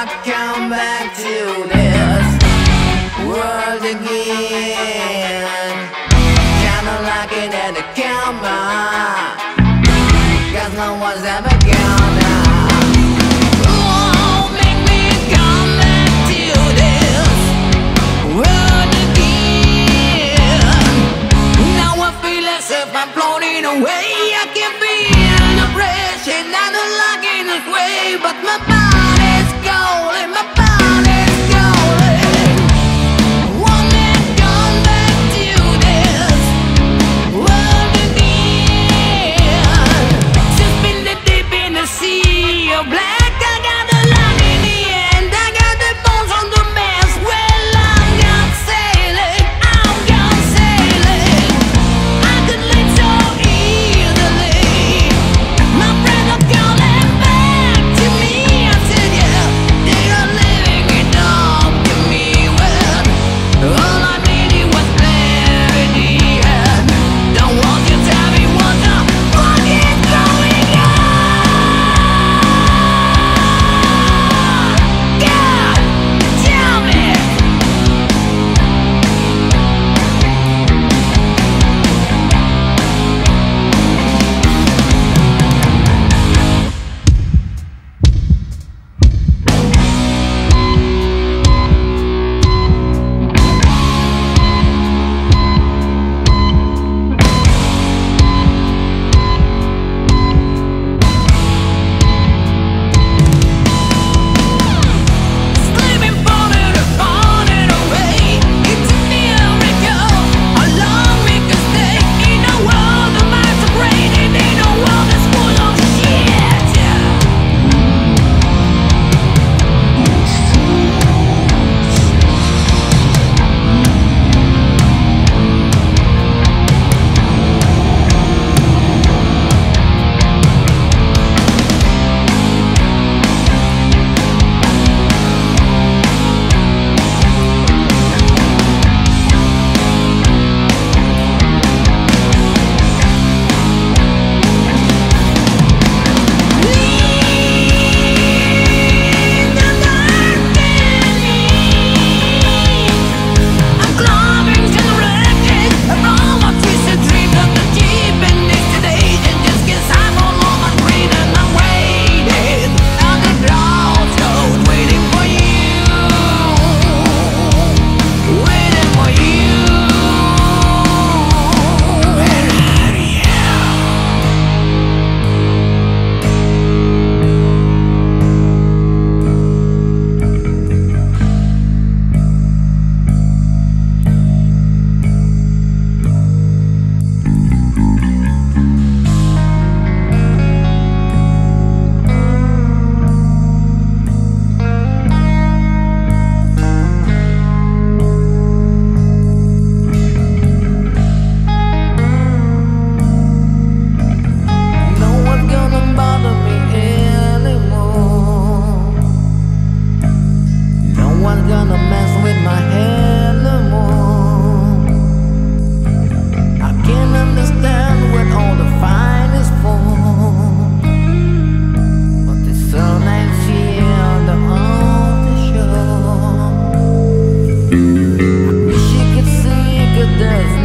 I come back to this world again. Kinda like it at the camera, 'cause no one's ever gonna make me come back to this world again. Now I feel as if I'm floating away. I can feel the pressure, not unlocking its way, but my body's going, my body's going. Want me to come back to this world again. Just been the deep in the sea of black. I got the line in the end. I got the bones on the mast. Well, I'm gone sailing. I'm gone sailing. I could live so easily. My friends are calling back to me. I said, yeah, they are living it up to me. Well, all I needed was clarity, and don't want you to tell me what is going on. God, tell me. Sleeping, falling away. It's a miracle. How long we could stay in a world of minds separated, in a world that's full of shit. I'm climbing to the wreckage of all my twisted dreams of the deep and distant age. And just 'cause I'm all on my brain and I'm waiting on the crossroads, waiting for you, waiting for you. Where are you? No one's gonna bother me anymore. No one's gonna mess with my head no more. I can't understand what all the fight is for, but the sun ain't shield on the shore. I wish you could see, 'cause there's